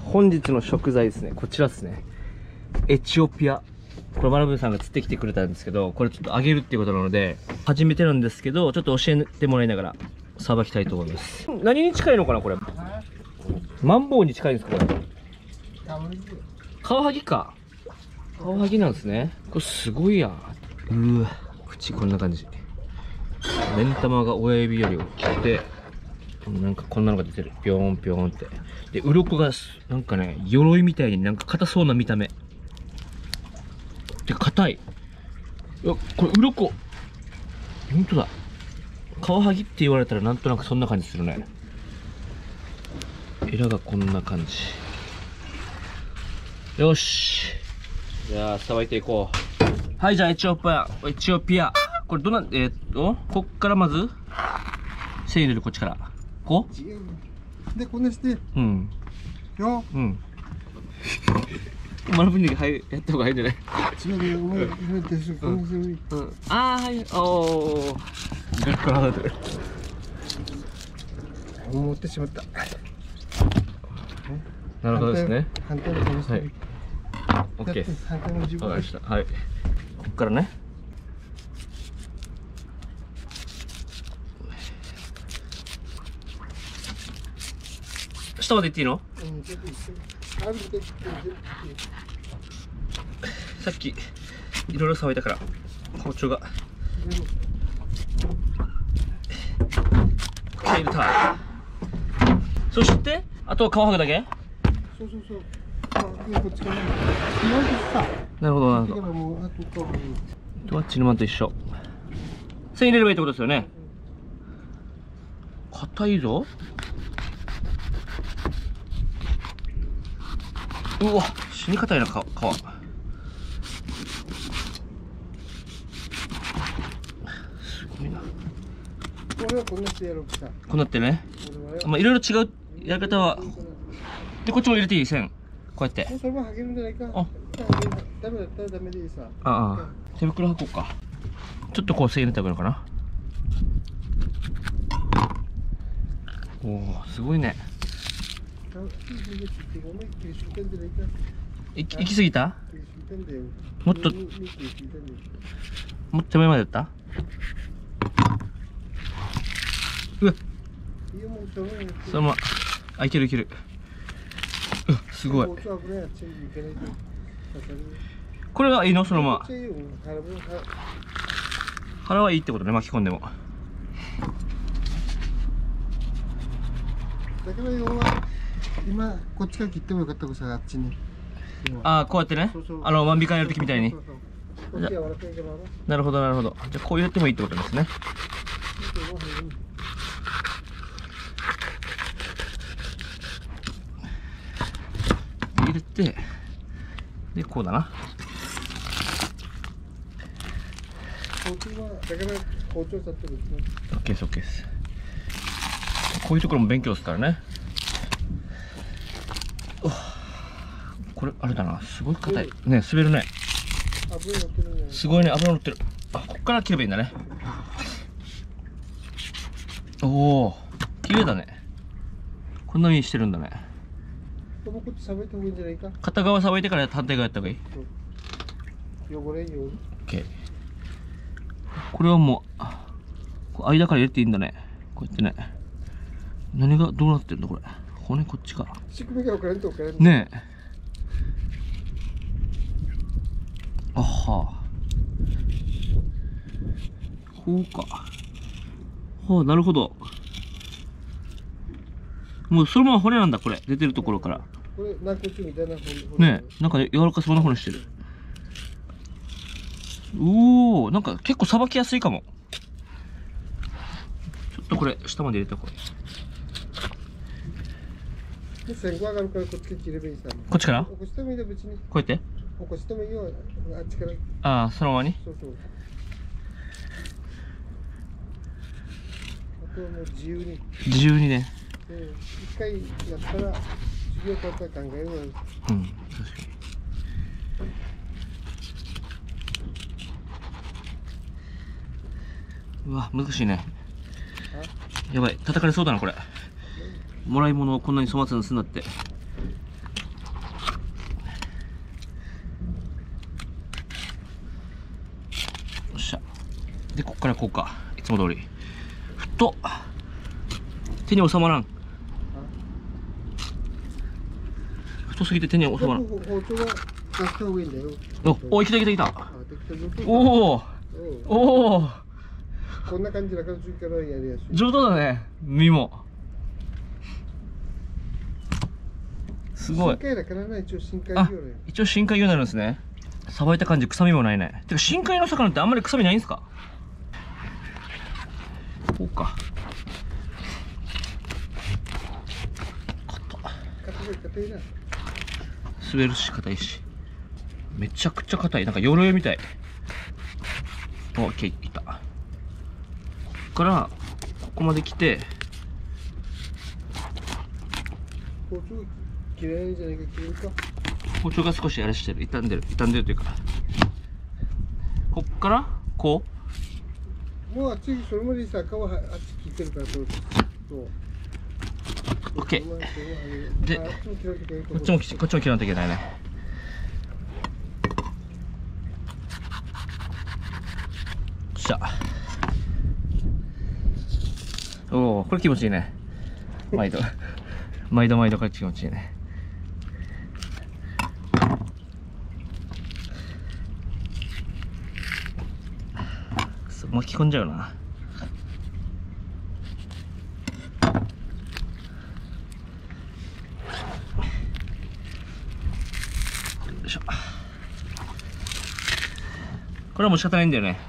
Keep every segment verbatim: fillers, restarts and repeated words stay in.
本日の食材ですね、こちらですね。エチオピア。これマラブーさんが釣ってきてくれたんですけど、これちょっと揚げるっていうことなので、初めてなんですけど、ちょっと教えてもらいながら、さばきたいと思います。何に近いのかな、これ。マンボウに近いんですか、これ。カワハギか。カワハギなんですね。これすごいやん。うーわ、口こんな感じ。目ん玉が親指より大きくて、なんかこんなのが出てる。ぴょんぴょんって。で、鱗が、なんかね、鎧みたいになんか硬そうな見た目。で、硬い。いや、これ、鱗。ほんとだ。カワハギって言われたらなんとなくそんな感じするね。エラがこんな感じ。よし。じゃあ、さばいていこう。はい、じゃあ、エチオピア。エチオピア。これ、どんな、えー、っと、こっからまず、線入れる、こっちから。こうで、こんなして。うん。よ。うん。 学ぶに入やった方がいいんじゃない？ 違う、お前、入れてし、こんなしてる。 うん。ああ、はい。おお。ガラガラ離れてる。 持ってしまった。 なるほどですね。 反対の顔してる。 オッケー。反対の自分。わかりました。はい。こっからね。下まで行っていいの？さっきいろいろさばいたから包丁が入れた。そしてあとは皮剥くだけ？ そうそうそう。 なるほどなるほど。あっちのマンと一緒。線入れればいいってことですよね。硬いぞ。うわ、死に硬いな、皮。すごいな。 これはこんなしてやろうか。 こうなってね。まあ、いろいろ違うやり方は。で、こっちも入れていい線。こうやって。 それも剥げるんじゃないか。あ、ダメだったらダメでいいさ。 ああ、手袋履こうか。ちょっとこう線入れた方がいいのかな。おお、すごいね。い行き過ぎた？もっともっと手前までやった？うわっ、そのまま、あ、いけるいける。うすごい。これはいいの？そのまま腹はいいってことね、巻き込んでも。 だけど要は今こっちから切ってもよかったかさ、あっちに。 ああ、こうやってね。あの万引きやるときみたいに。なるほどなるほど。じゃあこうやってもいいってことですね。入れて、でこうだな。 オッケーですオッケーです。こういうところも勉強ですからね。これあれだな、すごい硬いね。滑るね。すごいね、油乗ってる。あ、こっから切ればいいんだね。おお、綺麗だね。こんな風にしてるんだね。片側さばいてから反対側やった方がいい。 汚れよ。 オッケー。これはもう間から入れていいんだね。こうやってね。何がどうなってんだこれ。骨こっちか。ねえ。あは。こうか。はあ、なるほど。もうそのまま骨なんだ、これ。出てるところから。ねえ、なんか柔らかそうな骨してる。おお、なんか結構さばきやすいかも。ちょっとこれ、下まで入れておこう。こっちからこうやってああ、そのままに。 そうそう。あとはもう自由に。 自由にね。 一回やったら次をこうやって考えるわ。うん、確かに。 うわ、難しいね。やばい、叩かれそうだなこれ。もらい物をこんなに粗末にすんなって。 でこっからこうか、いつも通り。太っ、手に収まらん。太すぎて手に収まらん。 包丁は出した方がいいんだよ。 おお、いきたいきたいきた。 あ、できた。 おおおお、 こんな感じだから次からやりやすい。 上手だね、身も。すごい。 深海だからね、一応深海あ魚だよ。、 一応深海魚になるんですね。さばいた感じ臭みもないね。てか深海の魚ってあんまり臭みないんですか？こうか。 硬い硬いな。 滑るし硬いし、めちゃくちゃ硬い。なんか鎧みたい。オッケー、いった。こっからここまで来て、 包丁切れないんじゃないか、切れるか。 包丁が少しあれしてる、傷んでる、傷んでるというか、こっからこもうあっち、それまでさ、皮はあっち切ってるから、そう。そう。 う、オッケー。であっちも切らなきゃいけないとこっちもきこっちも切らないといけないね。しゃ。おお、これ気持ちいいね。毎度毎度毎度これ気持ちいいね。くそ、巻き込んじゃうな。よいしょ。これはもう仕方ないんだよね。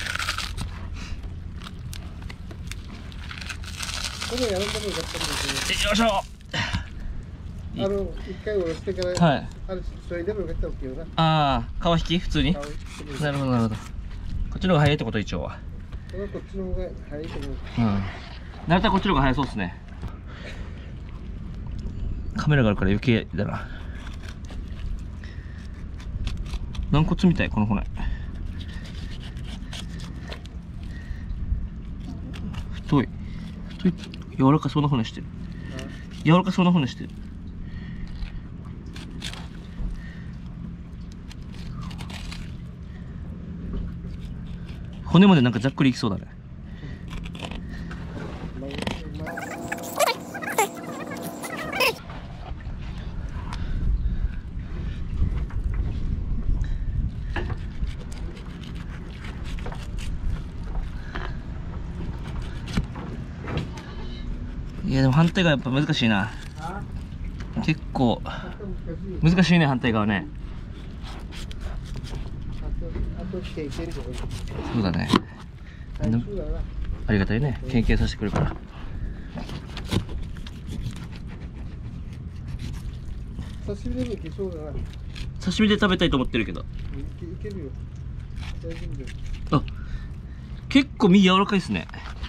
これやらんでもよかったんだけよいしょ。 ど、あの、一回下ろしてから、 はい。 あれ、それでもよかったわけよな。 ああ、皮引き普通に。 顔なるほどなるほど。こっちの方が早いってこと一応は。 これはこっちの方が早いと思う。 うん。なるたらこっちの方が早そうですね。カメラがあるから余計だな。軟骨みたいこの骨。太い。太い。柔らかそうな骨してる。柔らかそうな骨してる。骨までなんかざっくりいきそうだね。いやでも反対側やっぱ難しいな。結構難しいね、反対側ね。そうだね。ありがたいね、経験させてくれるから。 刺身でもいけそうだな。 刺身で食べたいと思ってるけど。 いけ、いけるよ。大丈夫だよ。 あ、結構身柔らかいですね。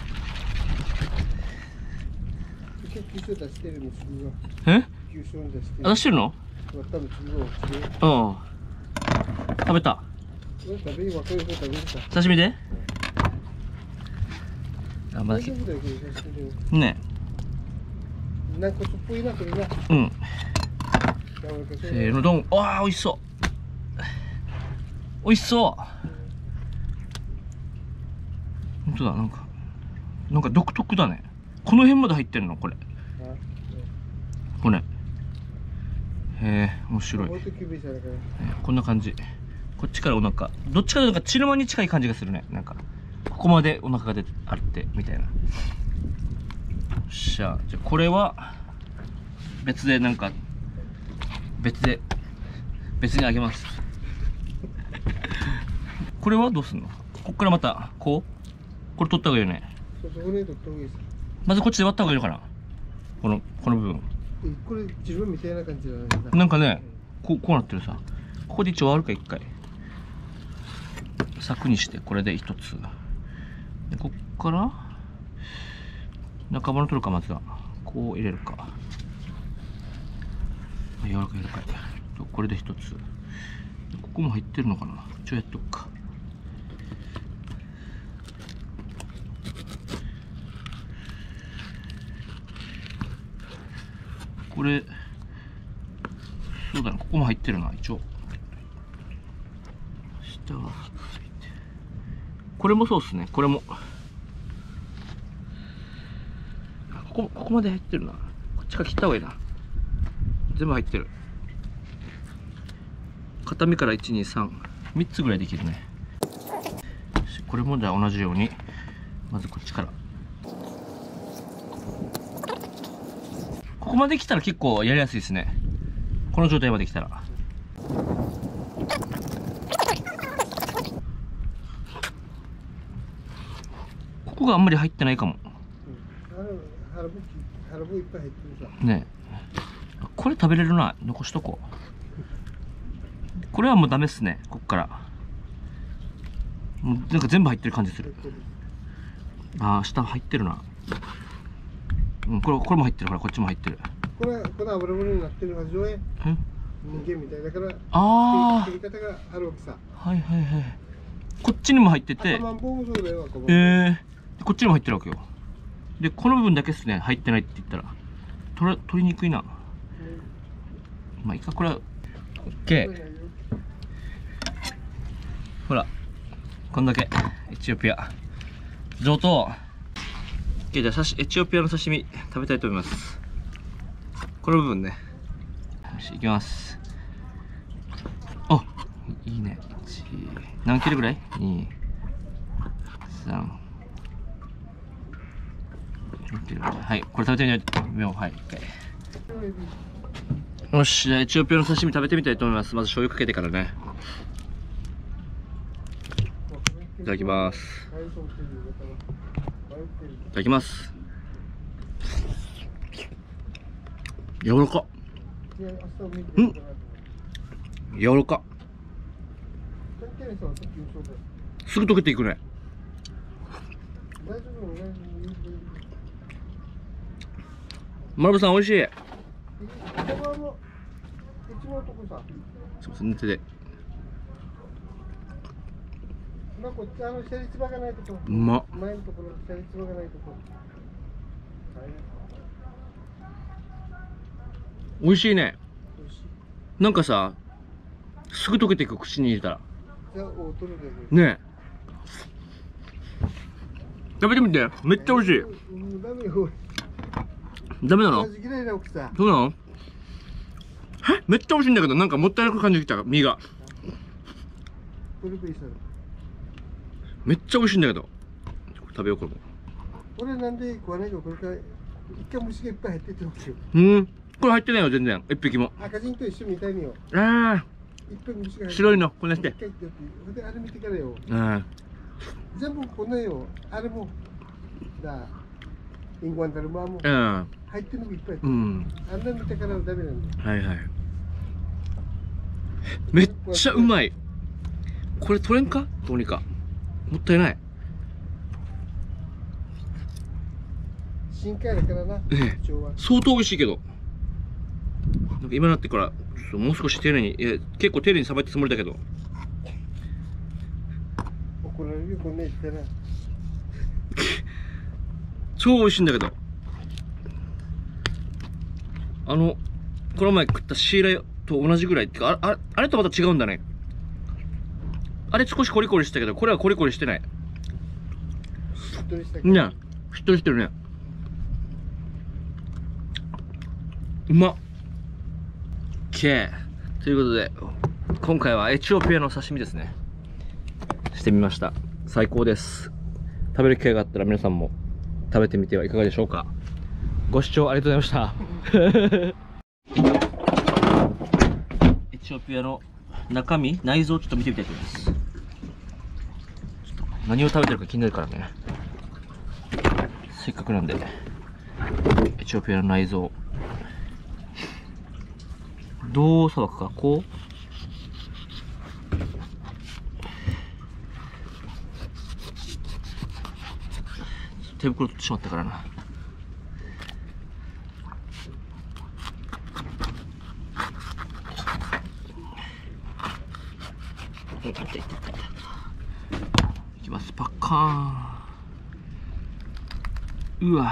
九州出してるの次は。 え？ 九州に出してる。 あ、出してるの？ 多分次は落ちてる。 うん。食べた。 食べる、若い方食べるか。 刺身で？あ、まだ大丈夫だよ、これ刺身で。 ね。 軟骨っぽいな、これな。 うん。 柔らかそうせーの、ドン。ああ、美味しそう。美味しそう。本当だ、なんか。なんか独特だね。この辺まで入ってるの、これ。骨。へえ、面白い。 もっとキュビーされるから。 えーこんな感じ。こっちからお腹。どっちかというとなんかチルマに近い感じがするね。なんか。ここまでお腹が出てあって、みたいな。よっしゃ。じゃあこれは、別でなんか、別で、別にあげます。これはどうすんの？こっからまた、こうこれ取った方がいいよね。 そうそう、骨取った方がいいです。 まずこっちで割った方がいいのかな、この、この部分。 えこれ、自分みたいな感じじゃないな。 なんかね、こう、こうなってるさ。ここで一応割るか、一回。柵にして、これで一つ。で、こっから、中骨取るか、まずは。こう入れるか。あ、柔らかい柔らかい。これで一つ。ここも入ってるのかな、ちょ、やっとくか。これ、そうだな、ここも入ってるな、一応。下はついて。 これもそうっすね。これもここここまで入ってるな。こっちから切った方がいいな。全部入ってる。片身からいちにさんみっつぐらいできるね。これもじゃあ同じようにまずこっちから、ここまで来たら結構やりやすいですね。この状態まで来たら。ここがあんまり入ってないかも。ねえ、これ食べれるな。残しとこう。これはもうダメっすね。こっからもうなんか全部入ってる感じする。ああ、下入ってるな。うん、これこれも入ってるから、こっちも入ってる。 これこの油物になってるは上映人間みたいだから、 ああ、 切り方があるわけさ。 はいはいはい。こっちにも入ってて、ええー、こっちにも入ってるわけよ。でこの部分だけっすね、入ってないって言ったら取れ取りにくいな。まあいいか、これは OK。 ほらこんだけエチオピア上等。 OK、 じゃあエチオピアの刺身食べたいと思います。この部分ね。よし、いきます。あ、いいね。いち何切れぐらい ?に、さん、はい、これ食べてみよう。はい、よし、じゃあエチオピアの刺身食べてみたいと思います。まず醤油かけてからね。いただきます。いただきます。柔らかっ。ん、柔らかっ。すぐ溶けていくね。マルブさん美味しい。すみません、手で。うまっ。美味しいね。なんかさ、すぐ溶けていく、口に入れたら。ねえ。食べてみて、めっちゃ美味しい。ダメなの？そうなの？え？めっちゃ美味しいんだけど、なんかもったいなく感じてきた、身が。めっちゃ美味しいんだけど。食べよう、これも。 俺なんで食わないか、これから一回虫がいっぱい入っててほしい。 うん。これ入ってないよ、全然。一匹も。 赤人と一緒みたいによ。 ああ。白いの、こんなして。 あれ見てからよ。 ああ。 全部こんなよ。あれも。だ。インゴアンタルマも。 うん。 入ってるのがいっぱい。 うん。 あんな見てからはダメなんだ。 はいはい。めっちゃうまい。これ取れんか？どうにか。もったいない。 深海だからな。 ええ。相当美味しいけど。なんか今なってからもう少し丁寧に、いや結構丁寧にさばいたつもりだけど。 怒られるよ、こんな言ったら。 超美味しいんだけど。あのこの前食ったシーラと同じぐらいってか、あ、あ、あれとまた違うんだね。あれ少しコリコリしたけど、これはコリコリしてない。 しっとりしたけど。 ね、しっとりしてるね。うまっ。OK。ということで、今回はエチオピアの刺身ですね。してみました。最高です。食べる機会があったら皆さんも食べてみてはいかがでしょうか。ご視聴ありがとうございました。エチオピアの中身、内臓をちょっと見てみたいと思います。ちょっと何を食べてるか気になるからね。せっかくなんで、エチオピアの内臓。どうさばくか、こう手袋取ってしまったからな。いきます。パッカーン。うわ、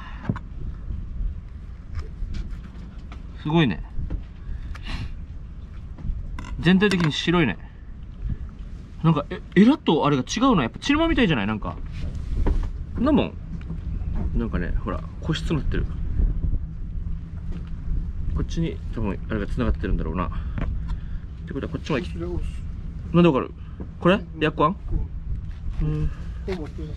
すごいね。全体的に白いね。 なんかえエラとあれが違うのやっぱチルマみたいじゃない？なんかこんなもんなんかね、ほら個室なってる。こっちに多分あれが繋がってるんだろうな。ってことはこっちも行き、なんでわかる？これエアコン？うん。あ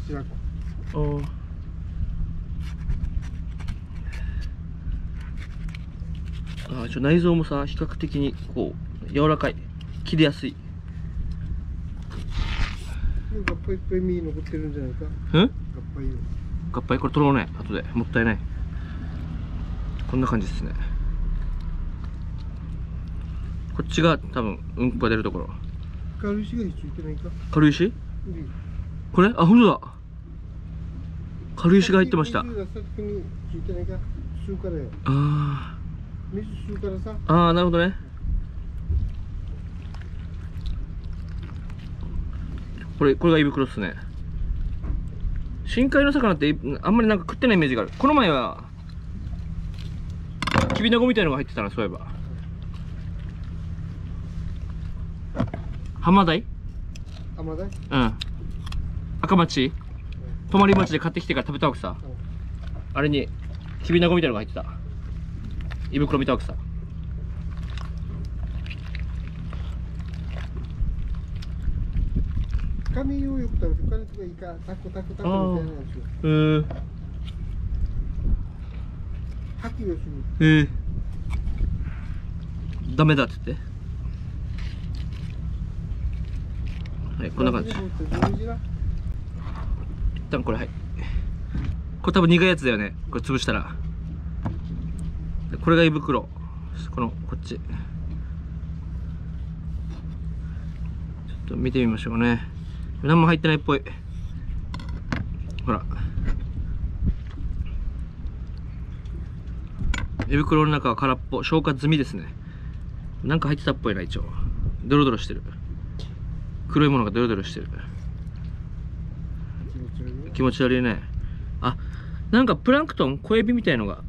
あ。あ、ちょ内臓もさ比較的にこう柔らかい、切りやすい。 合杯いっぱい身残ってるんじゃないか。 うん？ 合杯よ。 合杯これ取ろうね、後で。もったいない。こんな感じですね。こっちが多分うんこが出るところ。 軽石がついてないか。 軽石？これ？あ、ほんとだ。軽石が入ってました。ああ。 水吸うからさ。 ああ、なるほどね。これ、これが胃袋っすね。深海の魚ってあんまりなんか食ってないイメージがある。この前はきびなごみたいのが入ってたな、そういえば。浜台？ 浜台？ うん。赤町？泊町で買ってきてから食べたわけさ。あれにきびなごみたいのが入ってた。胃袋見たわけさ。 紙をよく食べて、紙とかいいか、タコタコタコみたいなやつよ。 へー。 吐きをする。 へえ。ダメだって言って。はい、こんな感じ。一旦これ、はい。これ多分苦いやつだよね。これ潰したら。これが胃袋。この、こっち。ちょっと見てみましょうね。何も入ってないっぽい。ほら。胃袋の中は空っぽ。消化済みですね。なんか入ってたっぽいな、一応。ドロドロしてる。黒いものがドロドロしてる。気持ち悪いね。あ、なんかプランクトン、小エビみたいのが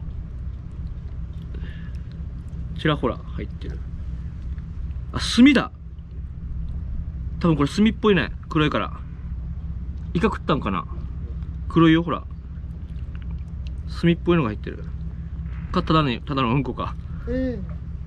ちらほら入ってる。あ、炭だ。多分これ炭っぽいね。黒いから。イカ食ったんかな。黒いよ、ほら。炭っぽいのが入ってる。か、ただの、ただのうんこか。 え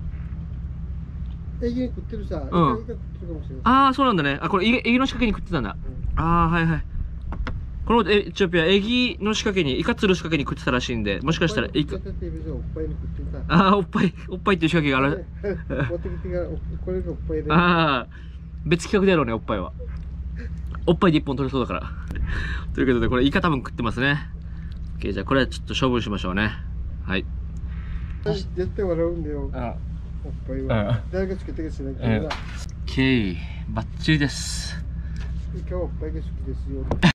えー。エギ食ってるさ。 うん。 イカ食ってるかもしれない。 ああ、そうなんだね。あ、これエギの仕掛けに食ってたんだ。うん、ああ、はいはい。このエチオピア、エギの仕掛けに、イカ釣る仕掛けに食ってたらしいんで、もしかしたらイカ。ああ、おっぱい、おっぱいっていう仕掛けがある。 これがおっぱいで。 ああ、別企画でやろうね、おっぱいは。おっぱいで一本取れそうだから。ということで、これイカ多分食ってますね。OK、じゃあこれはちょっと処分しましょうね。はい。 絶対笑うんだよ。 ああ、 おっぱいは。誰がつけてるかしないけどな。 OK、バッチリです。 イカはおっぱいが好きですよ。